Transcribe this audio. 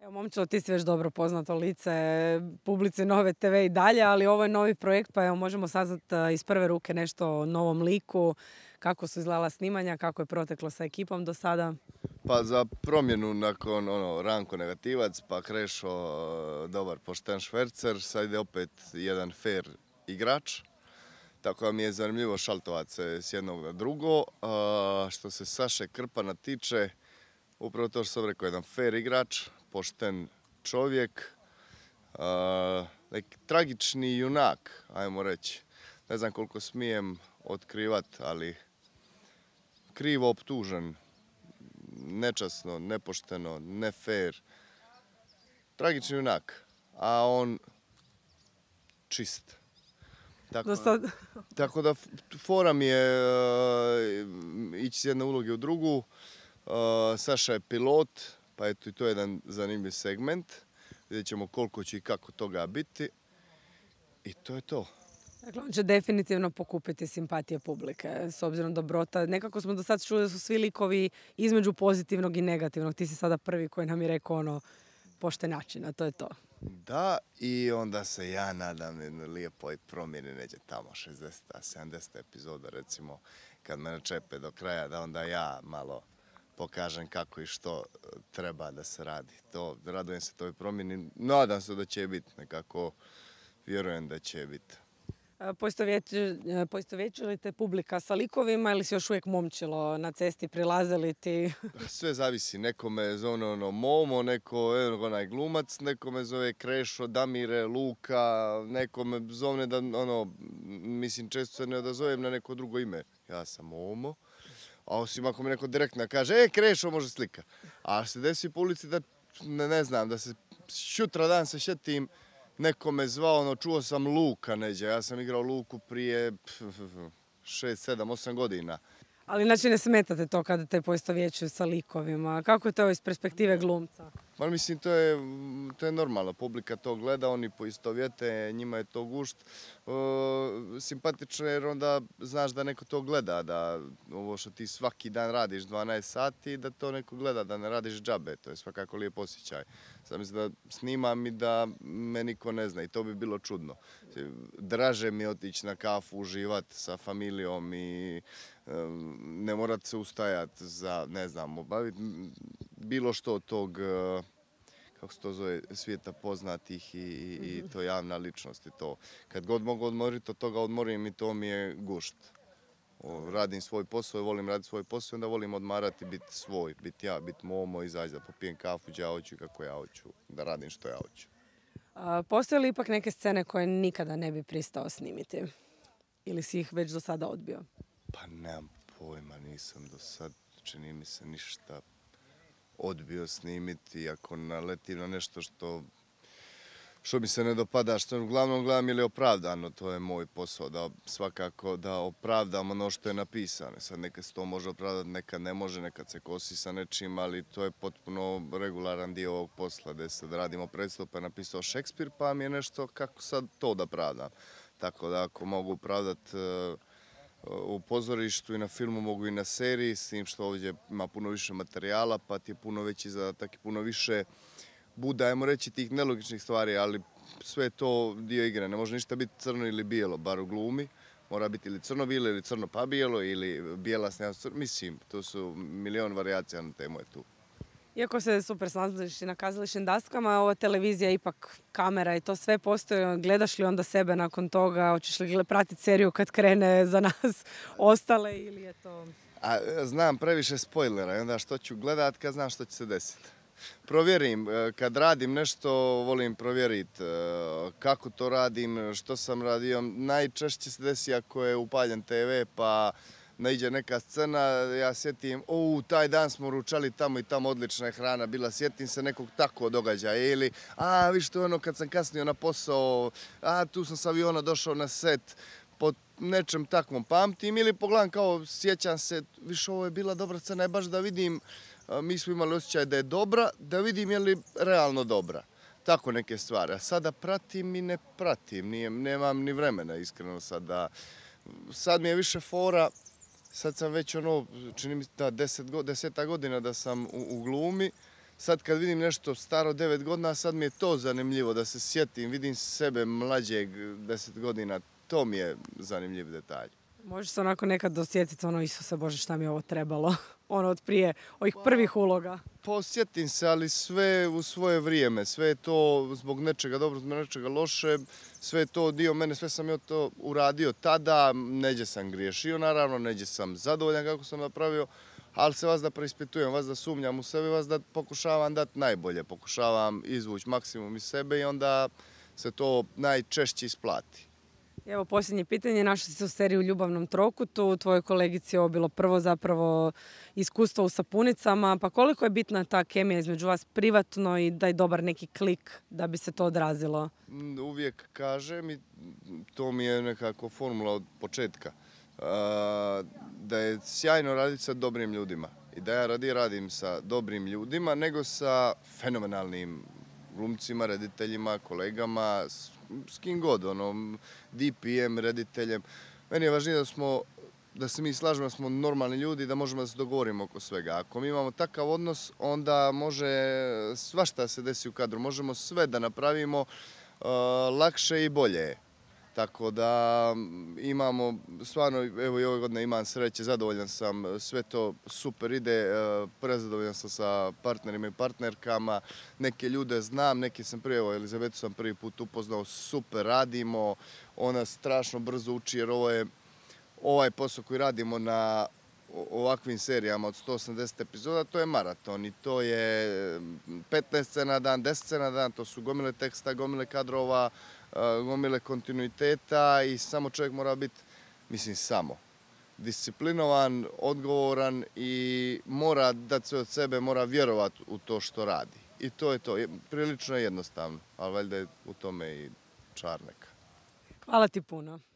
Evo, Momčilo, ti si već dobro poznato lice publici Nove TV i dalje, ali ovo je novi projekt, pa evo možemo saznati iz prve ruke nešto o novom liku, kako su izgledala snimanja, kako je proteklo sa ekipom do sada. Pa za promjenu nakon Ranko negativac, pa Krešo dobar pošten švercer, sad ide opet jedan fair igrač. Tako da mi je zanimljivo šaltovat se s jednog na drugo. Što se Saše Krpana tiče, upravo to što sam rekao, jedan fair igrač, pošten čovjek, neki tragični junak, ajmo reći. Ne znam koliko smijem otkrivat, ali krivo optužen, nečasno, nepošteno, ne fair. Tragični junak, a on čist. Tako da fora mi je ići s jedne uloge u drugu. Saša je pilot, pa eto i to je jedan zanimljiv segment. Vidjet ćemo koliko će i kako toga biti. I to je to. Dakle, on će definitivno pokupiti simpatije publike, s obzirom da Brota. Nekako smo do sad čuli da su svi likovi između pozitivnog i negativnog. Ti si sada prvi koji nam je rekao poštenačina, to je to. Da, i onda se ja nadam lijepoj promjeni neđe tamo 60. 70. epizoda, recimo, kad me čepe do kraja, da onda ja malo pokažem kako i što treba da se radi. Radujem se toj promjeni, nadam se da će biti nekako, vjerujem da će biti. Poistovjećuje li te publika sa likovima ili si još uvijek Momčilo na cesti, prilazili ti? Sve zavisi, neko me zove Momo, neko onaj glumac, neko me zove Krešo, Damire, Luka, neko me zove da mislim često se ne odazovem na neko drugo ime. Ja sam Momo, a osim ako mi neko direktno kaže, Krešo može slika. A se desi po ulici da ne znam, da se šutra dan se šetim, neko me zvao, čuo sam Luka neđe. Ja sam igrao Luku prije 6, 7, 8 godina. Ali znači ne smetate to kada te poistovjećuju sa likovima? Kako je to iz perspektive glumca? Ma mislim, to je normalno. Publika to gleda, oni poistovjete, njima je to gušt. Simpatično jer onda znaš da neko to gleda, da ovo što ti svaki dan radiš 12 sati, da to neko gleda, da ne radiš džabe. To je svakako lijep osjećaj. Sad mislim da snimam i da me niko ne zna i to bi bilo čudno. Draže mi je otići na kafu, uživati sa familijom i ne morat se ustajati za, ne znam, obaviti bilo što od tog, kako se to zove, svijeta poznatih i to javna ličnost i to. Kad god mogu odmoriti od toga, odmorim i to mi je gušt. Radim svoj posao i volim raditi svoj posao, onda volim odmarati, biti svoj, biti ja, biti Momo, izaći da popijem kafu, gdje ja hoću, kako ja hoću, da radim što ja hoću. Postoje li ipak neke scene koje nikada ne bi pristao snimiti? Ili si ih već do sada odbio? Pa nemam pojma, nisam do sad, čini mi se ništa odbio snimiti, ako naletim na nešto što mi se ne dopada, što uglavnom gledam ili je opravdano, to je moj posao, da svakako da opravdam ono što je napisano. Sad nekad se to može opravdati, nekad ne može, nekad se kosi sa nečim, ali to je potpuno regularan dio ovog posla, gdje sad radimo predstavu, pa je napisao Šekspir, pa mi je nešto kako sad to da pravdam. Tako da ako mogu pravdati u pozorištu i na filmu, mogu i na seriji, s tim što ovdje ima puno više materijala, pa ti je puno veći zadatak i puno više bude, ajmo reći, tih nelogičnih stvari, ali sve je to dio igre. Ne može ništa biti crno ili bijelo, bar u glumi. Mora biti ili crno-bijelo ili crno pa bijelo ili bijela snijena. Mislim, to su milion varijacija na temu je tu. Iako se super snalaziš na kazališnim daskama, ova televizija ipak kamera i to sve postoji. Gledaš li onda sebe nakon toga? Hoćeš li pratiti seriju kad krene za nas ostale ili je to... Znam previše spoilera i onda što ću gledat kad znam što će se desiti. Provjerim, kad radim nešto volim provjeriti kako to radim, što sam radio. Najčešće se desi ako je upaljen TV pa naiđe neka scena, ja sjetim, taj dan smo ručali tamo i tamo, odlična je hrana bila, sjetim se nekog tako događaja ili, viš to je ono kad sam kasnio na posao, tu sam s aviona došao na set, po nečem takvom pamtim ili pogledam kao sjećam se, viš ovo je bila dobra scena, baš da vidim, mi smo imali osjećaj da je dobra, da vidim je li realno dobra. Tako neke stvari. A sada pratim i ne pratim, nemam ni vremena iskreno sada. Sad mi je više fora, sad sam već čini mi se da 10 godina da sam u glumi, sad kad vidim nešto staro 9 godina, sad mi je to zanimljivo da se sjetim, vidim sebe mlađeg 10 godina, to mi je zanimljiv detalj. Možeš se onako nekad dosjetiti, Isuse Bože, šta mi je ovo trebalo, od prije ovih prvih uloga. Pa sjetim se, ali sve u svoje vrijeme, sve je to zbog nečega dobro, zbog nečega loše, sve je to dio mene, sve sam ja to uradio tada, neđe sam griješio naravno, neđe sam zadovoljan kako sam napravio, ali se vas da preispitujem, vas da sumnjam u sebe, vas da pokušavam dati najbolje, pokušavam izvući maksimum iz sebe i onda se to najčešće isplati. Evo posljednje pitanje, našli ste u seriji U ljubavnom trokutu, tvojoj kolegici je ovo bilo prvo zapravo iskustvo u sapunicama, pa koliko je bitna ta kemija između vas privatno i da je dobar neki klik da bi se to odrazilo? Uvijek kažem i to mi je nekako formula od početka, da je sjajno raditi sa dobrim ljudima i da ja radim sa dobrim ljudima nego sa fenomenalnim glumcima, rediteljima, kolegama, s kim god, DP-em, rediteljem. Meni je važnije da se mi slažemo da smo normalni ljudi i da možemo da se dogovorimo oko svega. Ako mi imamo takav odnos, onda može svašta se desi u kadru. Možemo sve da napravimo lakše i bolje. Tako da imamo, stvarno, evo i ove godine imam sreće, zadovoljan sam, sve to super ide, prezadovoljan sam sa partnerima i partnerkama, neke ljude znam, neke sam prije, evo Elizabetu sam prvi put upoznao, super radimo, ona strašno brzo uči jer ovo je ovaj posao koji radimo na ovakvim serijama od 180 epizoda, to je maraton i to je 15 scena na dan, 10 scena na dan, to su gomile teksta, gomile kadrova, gomile kontinuiteta i samo čovjek mora biti, disciplinovan, odgovoran i mora dati sve od sebe, mora vjerovati u to što radi. I to je to. Prilično je jednostavno, ali valjda je u tome i čar neka. Hvala ti puno.